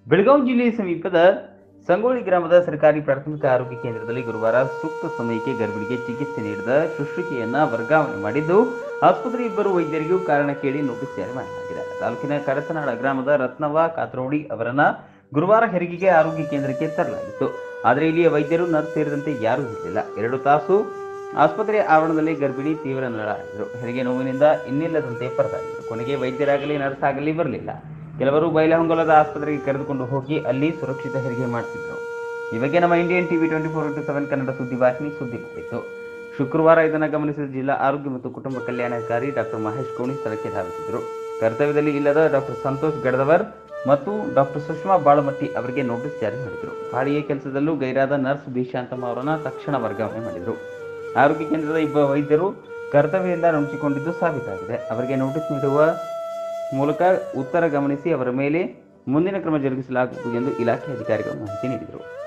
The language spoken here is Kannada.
ಬೆಳಗಾವಿ ಜಿಲ್ಲೆ ಸಮೀಪದ ಸಂಗೊಳ್ಳಿ ಗ್ರಾಮದ ಸರ್ಕಾರಿ ಪ್ರಾಥಮಿಕ ಆರೋಗ್ಯ ಕೇಂದ್ರದಲ್ಲಿ ಗುರುವಾರ ಸೂಕ್ತ ಸಮಯಕ್ಕೆ ಗರ್ಭಿಣಿಗೆ ಚಿಕಿತ್ಸೆ ನೀಡಿದ ಶುಶ್ರೂಷೆಯನ್ನ ವರ್ಗಾವಣೆ ಮಾಡಿದ್ದು, ಆಸ್ಪತ್ರೆ ಇಬ್ಬರು ವೈದ್ಯರಿಗೂ ಕಾರಣ ಕೇಳಿ ನೋಟಿಸ್ ಜಾರಿ ಮಾಡಲಾಗಿದೆ. ತಾಲೂಕಿನ ಕರಸನಾಳ ಗ್ರಾಮದ ರತ್ನವ್ವ ಕಾತ್ರೋಡಿ ಅವರನ್ನ ಗುರುವಾರ ಹೆರಿಗೆಗೆ ಆರೋಗ್ಯ ಕೇಂದ್ರಕ್ಕೆ ತರಲಾಗಿತ್ತು. ಆದರೆ ಇಲ್ಲಿಯ ವೈದ್ಯರು, ನರ್ಸ್ ಸೇರಿದಂತೆ ಯಾರೂ ಇರಲಿಲ್ಲ. 2 ತಾಸು ಆಸ್ಪತ್ರೆ ಆವರಣದಲ್ಲಿ ಗರ್ಭಿಣಿ ತೀವ್ರ ನರಳಾಗಿದ್ರು. ಹೆರಿಗೆ ನೋವಿನಿಂದ ಇನ್ನಿಲ್ಲದಂತೆ ಪರದಾಡಿದ್ರು. ಕೊನೆಗೆ ವೈದ್ಯರಾಗಲಿ ನರ್ಸ್ ಆಗಲಿ ಬರಲಿಲ್ಲ. ಕೆಲವರು ಬೈಲಹೊಂಗಲದ ಆಸ್ಪತ್ರೆಗೆ ಕರೆದುಕೊಂಡು ಹೋಗಿ ಅಲ್ಲಿ ಸುರಕ್ಷಿತ ಹೆರಿಗೆ ಮಾಡಿಸಿದ್ರು. ಈ ಬಗ್ಗೆ ನಮ್ಮ ಇಂಡಿಯನ್ ಟಿವಿ 24x7 ಕನ್ನಡ ಸುದ್ದಿವಾಹಿನಿ ಸುದ್ದಿ ಮಾಡಿತ್ತು. ಶುಕ್ರವಾರ ಇದನ್ನು ಗಮನಿಸಿದ ಜಿಲ್ಲಾ ಆರೋಗ್ಯ ಮತ್ತು ಕುಟುಂಬ ಕಲ್ಯಾಣಾಧಿಕಾರಿ ಡಾಕ್ಟರ್ ಮಹೇಶ್ ಕೋಣಿ ಸ್ಥಳಕ್ಕೆ ಧಾವಿಸಿದರು. ಕರ್ತವ್ಯದಲ್ಲಿ ಇಲ್ಲದ ಡಾಕ್ಟರ್ ಸಂತೋಷ್ ಗಡದವರ್ ಮತ್ತು ಡಾಕ್ಟರ್ ಸುಷ್ಮಾ ಬಾಳಮಟ್ಟಿ ಅವರಿಗೆ ನೋಟಿಸ್ ಜಾರಿ ಮಾಡಿದರು. ಪಾಳಿಗೆ ಕೆಲಸದಲ್ಲೂ ಗೈರಾದ ನರ್ಸ್ ಬಿ ಶಾಂತಮ್ಮ ಅವರನ್ನು ತಕ್ಷಣ ವರ್ಗಾವಣೆ ಮಾಡಿದರು. ಆರೋಗ್ಯ ಕೇಂದ್ರದ ಇಬ್ಬರು ವೈದ್ಯರು ಕರ್ತವ್ಯದಿಂದ ನುಣುಚಿಕೊಂಡಿದ್ದು ಸಾಬೀತಾಗಿದೆ. ಅವರಿಗೆ ನೋಟಿಸ್ ನೀಡುವ ಮೂಲಕ ಉತ್ತರ ಗಮನಿಸಿ ಅವರ ಮೇಲೆ ಮುಂದಿನ ಕ್ರಮ ಜರುಗಿಸಲಾಗುವುದು ಎಂದು ಇಲಾಖೆ ಅಧಿಕಾರಿಗಳು ಮಾಹಿತಿ ನೀಡಿದರು.